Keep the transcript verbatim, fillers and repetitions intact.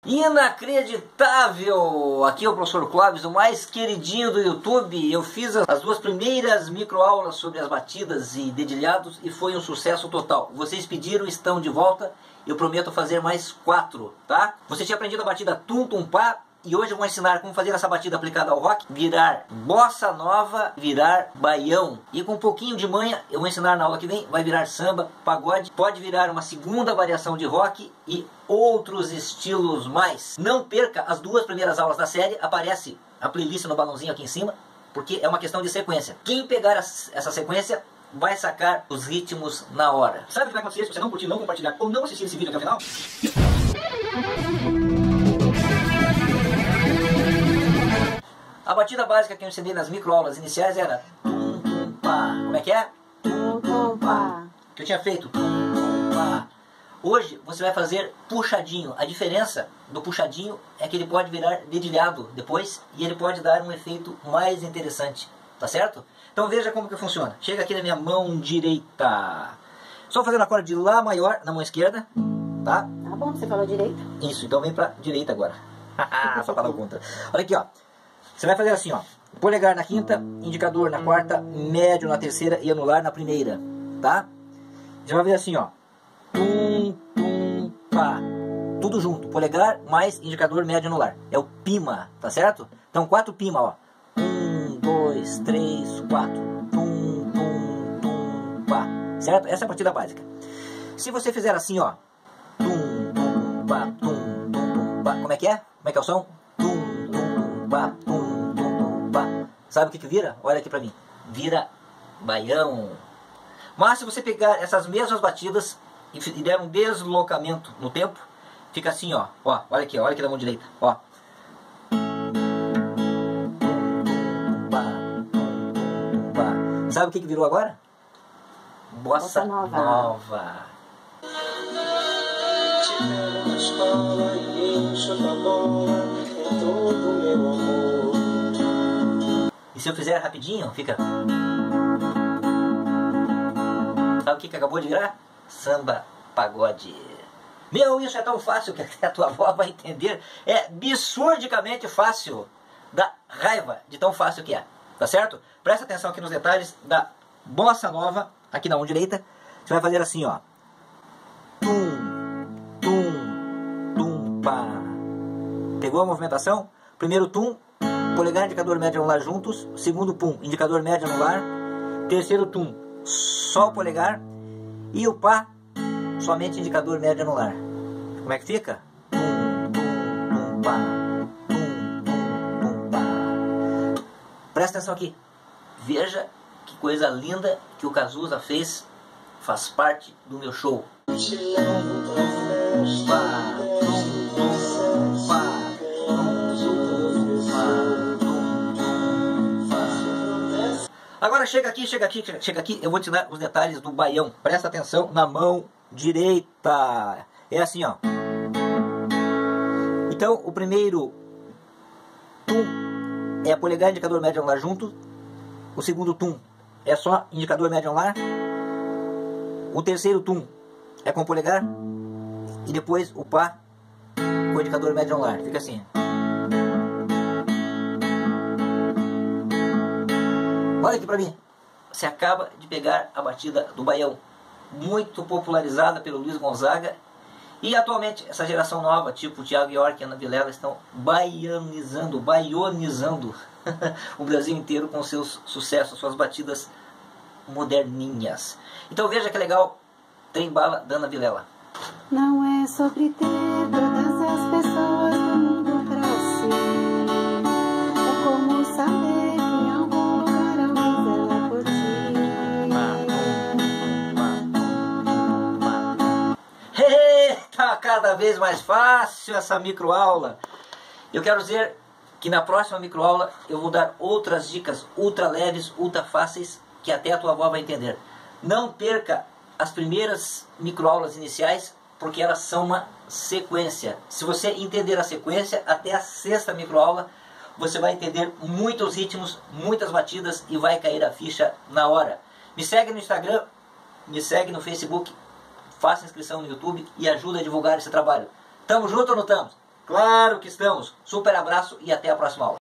Inacreditável! Aqui é o professor Clóvis, o mais queridinho do YouTube. Eu fiz as duas primeiras microaulas sobre as batidas e dedilhados e foi um sucesso total. Vocês pediram, estão de volta. Eu prometo fazer mais quatro, tá? Você tinha aprendido a batida tum tum pá e hoje eu vou ensinar como fazer essa batida aplicada ao rock, virar bossa nova, virar baião. E com um pouquinho de manha, eu vou ensinar na aula que vem, vai virar samba, pagode, pode virar uma segunda variação de rock e outros estilos mais. Não perca as duas primeiras aulas da série, aparece a playlist no balãozinho aqui em cima, porque é uma questão de sequência. Quem pegar essa sequência vai sacar os ritmos na hora. Sabe o que vai acontecer se você não curtir, não compartilhar ou não assistir esse vídeo até o final? A batida básica que eu ensinei nas microaulas iniciais era tum tum pá. Como é que é? Tum tum pá. Que eu tinha feito tum tum pá. Hoje você vai fazer puxadinho. A diferença do puxadinho é que ele pode virar dedilhado depois e ele pode dar um efeito mais interessante. Tá certo? Então veja como que funciona. Chega aqui na minha mão direita. Só fazendo a corda de Lá maior na mão esquerda. Tá? Tá bom, você falou direita. Isso, então vem pra direita agora. Só para dar conta. Olha aqui, ó. Você vai fazer assim, ó. Polegar na quinta, indicador na quarta, médio na terceira e anular na primeira. Tá? Você vai fazer assim, ó. Tum, tum, pá. Tudo junto. Polegar mais indicador, médio e anular. É o pima, tá certo? Então quatro pima, ó. Um, dois, três, quatro. Tum, tum, tum, pá. Certo? Essa é a batida básica. Se você fizer assim, ó. Tum, tum, pá, tum, tum, tum, pá. Como é que é? Como é que é o som? Tum, tum, pá, tum. Sabe o que que vira? Olha aqui pra mim. Vira baião. Mas se você pegar essas mesmas batidas e der um deslocamento no tempo, fica assim, ó. Ó, olha aqui, olha aqui na mão direita. Ó. Sabe o que que virou agora? Bossa, Bossa nova. nova. E se eu fizer rapidinho, fica... Sabe o que que acabou de virar? Samba pagode. Meu, isso é tão fácil que até a tua avó vai entender. É absurdicamente fácil. Dá raiva de tão fácil que é. Tá certo? Presta atenção aqui nos detalhes da bossa nova, aqui na mão direita. Você vai fazer assim, ó. Tum, tum, tum, pá. Pegou a movimentação? Primeiro tum. Polegar, indicador médio e anular juntos. Segundo pum, indicador médio e anular. Terceiro tum, só o polegar. E o pá, somente indicador médio e anular. Como é que fica? Tum, tum, tum, pá. Tum, tum, tum, pá. Presta atenção aqui. Veja que coisa linda que o Cazuza fez. Faz parte do meu show. Pá, tum, tum, pá. Agora chega aqui, chega aqui, chega aqui, eu vou te dar os detalhes do baião. Presta atenção na mão direita. É assim, ó. Então, o primeiro tum é polegar, indicador médio e anular junto. O segundo tum é só indicador médio e anular. O terceiro tum é com polegar. E depois o pá com indicador médio e anular. Fica assim. Olha aqui pra mim. Você acaba de pegar a batida do baião. Muito popularizada pelo Luiz Gonzaga. E atualmente essa geração nova, tipo Thiago York e Ana Vilela, estão baianizando, baionizando o Brasil inteiro com seus sucessos, suas batidas moderninhas. Então veja que legal, Trem Bala da Ana Vilela. Não é sobre ter todas as pessoas do mundo pra si. É como saber que em algum lugar alguém zela por ti. Eita, cada vez mais fácil essa microaula. Eu quero dizer que na próxima microaula eu vou dar outras dicas ultra leves, ultra fáceis, que até a tua avó vai entender. Não perca as primeiras microaulas iniciais, porque elas são uma sequência. Se você entender a sequência, até a sexta microaula, você vai entender muitos ritmos, muitas batidas e vai cair a ficha na hora. Me segue no Instagram, me segue no Facebook, faça inscrição no YouTube e ajuda a divulgar esse trabalho. Tamo junto ou não tamo? Claro que estamos. Super abraço e até a próxima aula.